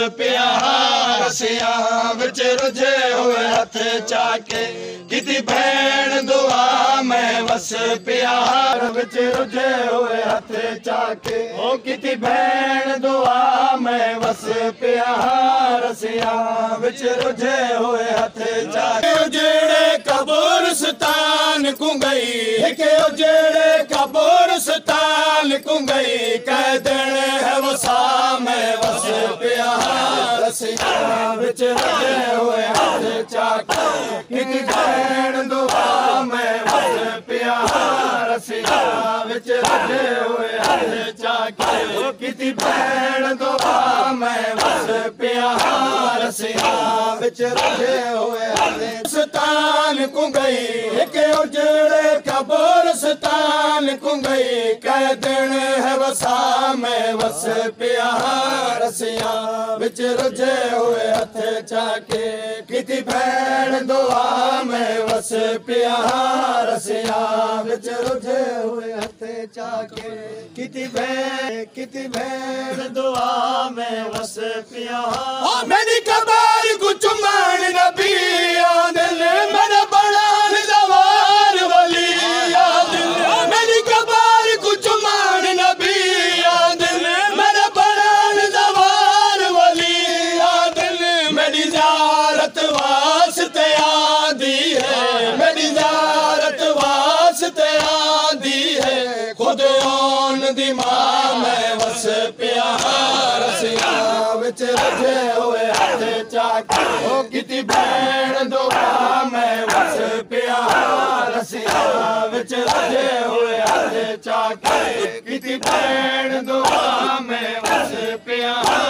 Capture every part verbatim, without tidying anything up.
पिया रसियां विच रुझे हुए हथ चाके किती भैन दुआ मैं वस पिया विच रुझे हुए हथ चाके ओ किती भैन दुआ मैं वस पिया रसियां विच रुझे हुए हथ चाके उजड़े कब्रिस्तान को गई के उजड़े कब्रिस्तान को गई कह दिन है वसा मैं वस पिया रसियां विच रुझे हुए हथ चाके किती भैन दुआ मैं वस पिया रसियां विच रुझे हुए हथ चाके किती भैन दुआ मैं वस पिया रसियां विच रुझे हुए हथ स्तान को गई के उजड़े कब्रिस्तान को गई कह दिन है वसा मैं वस पिया रसियां विच रुझे हुए हथ चाके किती भैन दुआ मैं वस पिया रसियां विच रुझे हुए हथ चाके किती भैन किती भैन दुआ मैं वस पिया मेरी कबार को चुमन नबी आदिल मेरा बड़ा निज़वार वली आदिल मेरी कबार को चुमन नबी आदिल मेरा बड़ा निज़वार वली आदिल मेरी ज़ियारत वास्ते आदी है मेरी ज़ियारत वास्ते आदी है खुद ओन दी मां मैं वस पिया रसियां विच रुझे हुए हथ चाके ओ किती भैन दुआ मैं वस पिया रसियां विच रुझे हुए हथ चाके किती भैन दुआ मैं वस पिया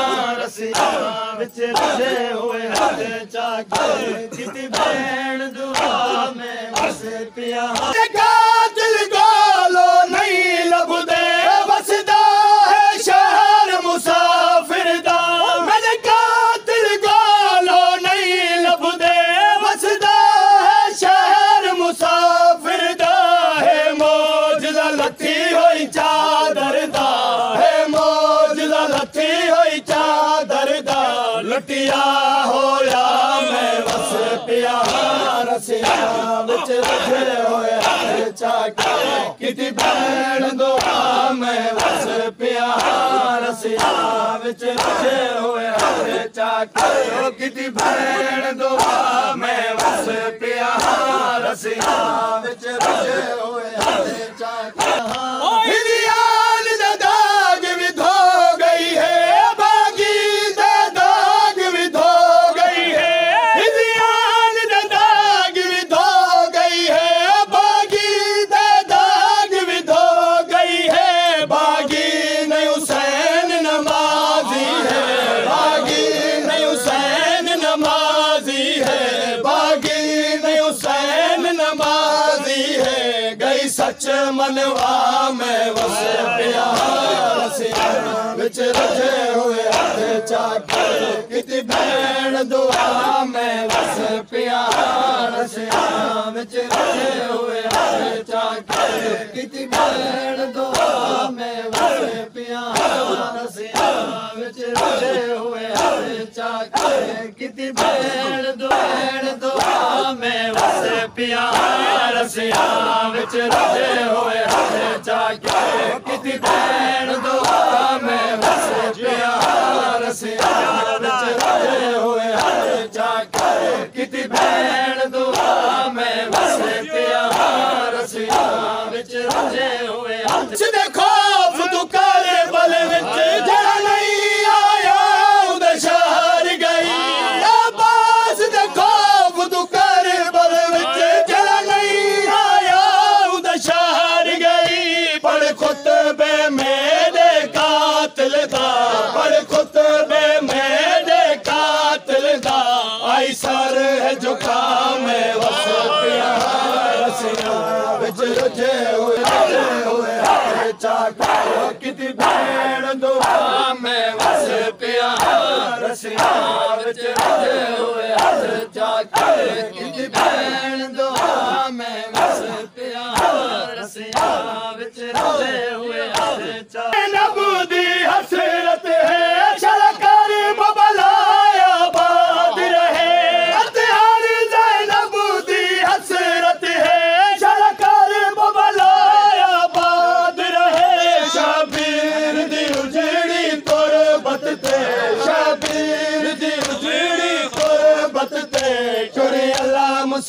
रसियां विच रुझे हुए हथ चाके किती भैन दुआ मैं वस पिया कातिल गालो नहीं लभदे वसदा है शहर मुसाफिर दा मेरे कातिल गालो नहीं लभदे वसदा है शहर मुसाफिर दा है मौजदा लथी होई चादर दा है मौजदा लथी होई चादर दा लुटिया होया मैं वस पिया रसियां विच रुझे हुए हथ चाके किती भैन दुआ मैं वस पिया रसियां विच रुझे हुए हथ चाके किती भैन दुआ मैं वस पिया रसियां विच रुझे हुए हथ चाके हिदियान दा दाग भी धो गई है बागी दा दाग भी धो गई है हिदियान दा दाग भी धो गई है बागी दा दाग भी धो गई है बागी नहीं हुसैन नमाजी है बागी नहीं हुसैन नमाजी है बागी नहीं हुसैन नमाजी है गई सच मनवा मैं वस पिया रसियां विच रुझे हुए हथ चाके किती भैन दुआ मैं वस पिया रसियां विच रुझे हुए हथ चाके किती भैन दुआ मैं वस पिया रसियां विच रुझे हुए हथ चाके किती भैन दुआ मैं वस पिया रसियां विच रुझे हुए हथ चाके किती भैन दुआ मैं वस पिया रसियां विच रुझे हुए हथ चाके किती भैन दुआ मैं वस पिया रसियां विच रुझे हुए हथ देखो तू कर बल विच जड़ा नहीं आया उदे शहर गई अब्बास देखो तू कर बल विच जड़ा नहीं आया उदे शहर गई पढ़ खुतबे मेरे कातिल दा पढ़ खुतबे मेरे कातिल दा आई सर है झुका मैं वस पिया रसियां विच रुझे हुए हुए हथ चाके किती भैन दुआ मैं वस पिया रसियां विच रुझे हुए हथ चाके किती भैन दुआ मैं वस पिया रसियां विच रुझे हुए हथ चाके नबू दी हसरत है शलकर मुबला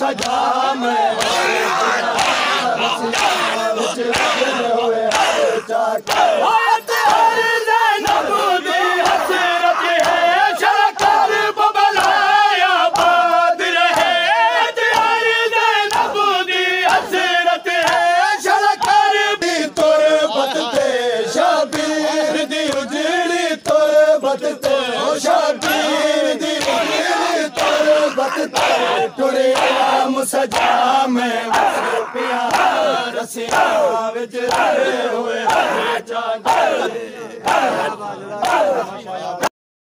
सजा मैं विच रुझे होए हथ चाके सजा मैं प्यार रसिया विच रुझे होए हथ चाके।